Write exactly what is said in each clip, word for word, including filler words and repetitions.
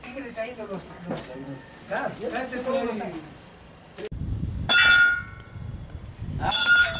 Sigue trayendo los, los, los gas, tráete todos los... Ah.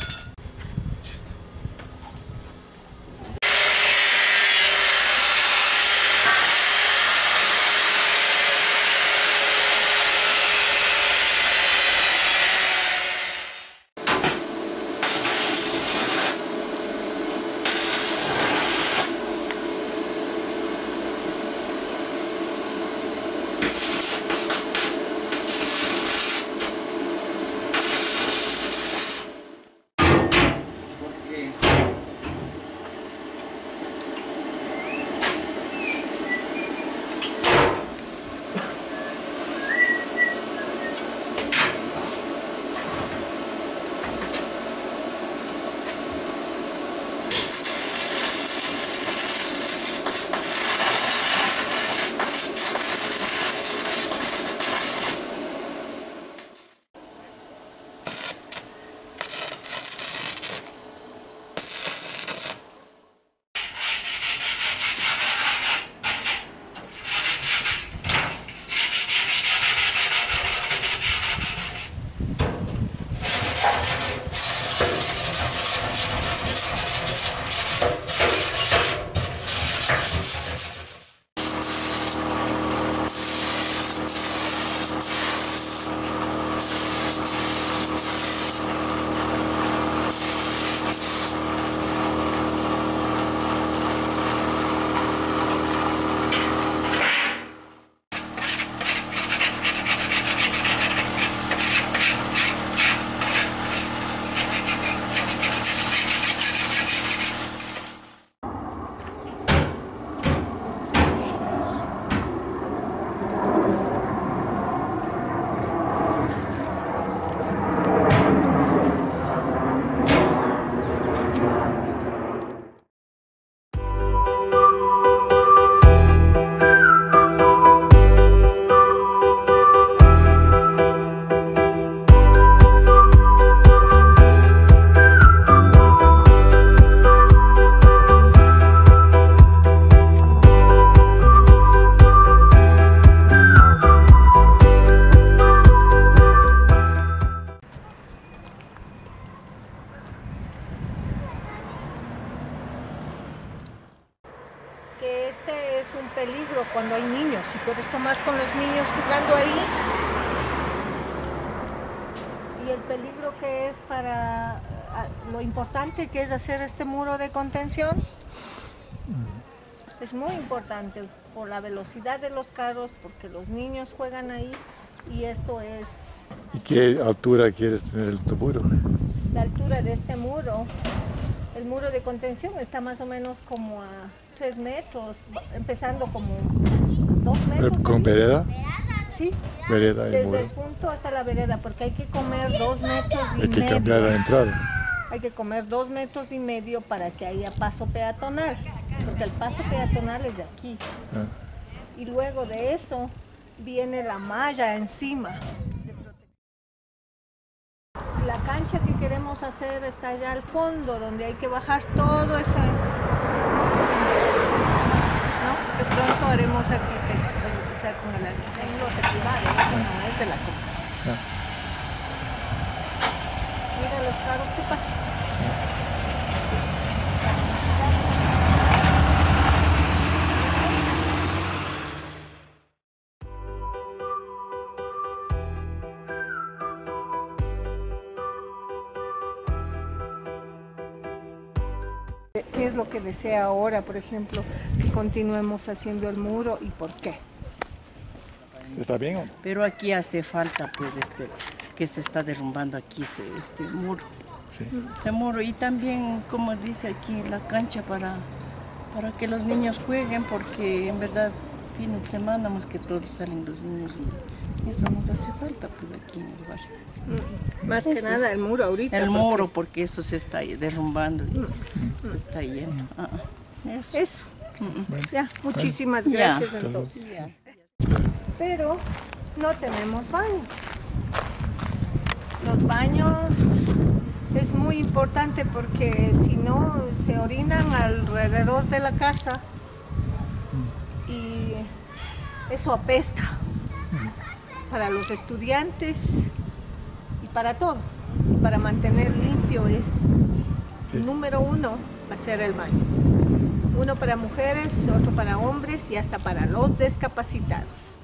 Que este es un peligro cuando hay niños, si puedes tomar con los niños jugando ahí. Y el peligro que es para lo importante que es hacer este muro de contención. Es muy importante por la velocidad de los carros, porque los niños juegan ahí y esto es... ¿Y qué altura quieres tener el tu muro? La altura de este muro, el muro de contención está más o menos como a tres metros, empezando como dos metros. ¿Pero con ahí. vereda? Sí, Vereda y desde muro. el punto hasta la vereda, porque hay que comer dos metros y Hay que medio. cambiar la entrada. Hay que comer dos metros y medio para que haya paso peatonal, porque el paso peatonal es de aquí. Ah. Y luego de eso viene la malla encima. La cancha que queremos hacer está allá al fondo, donde hay que bajar todo ese... ¿No? Que pronto haremos aquí, que, o sea, con el arquitecto privado, ¿no? No es de la comunidad. Ah. Mira los carros, ¿qué pasa? ¿Qué es lo que desea ahora, por ejemplo, que continuemos haciendo el muro y por qué? ¿Está bien? ¿O? Pero aquí hace falta, pues, este, que se está derrumbando aquí este, este muro. Sí. Este muro y también, como dice aquí, la cancha para, para que los niños jueguen, porque en verdad, fin de semana más que todos salen los niños y eso nos hace falta, pues, aquí en el barrio. Más que Eso nada es el muro ahorita. El porque... muro, porque eso se está derrumbando y se está yendo. Ah, eso. Eso. Bueno. Ya, muchísimas Ya. gracias entonces. Ya. Pero no tenemos baños. Los baños es muy importante porque si no se orinan alrededor de la casa y eso apesta para los estudiantes y para todo. Para mantener limpio es Sí. número uno, hacer el baño. Uno para mujeres, otro para hombres y hasta para los discapacitados.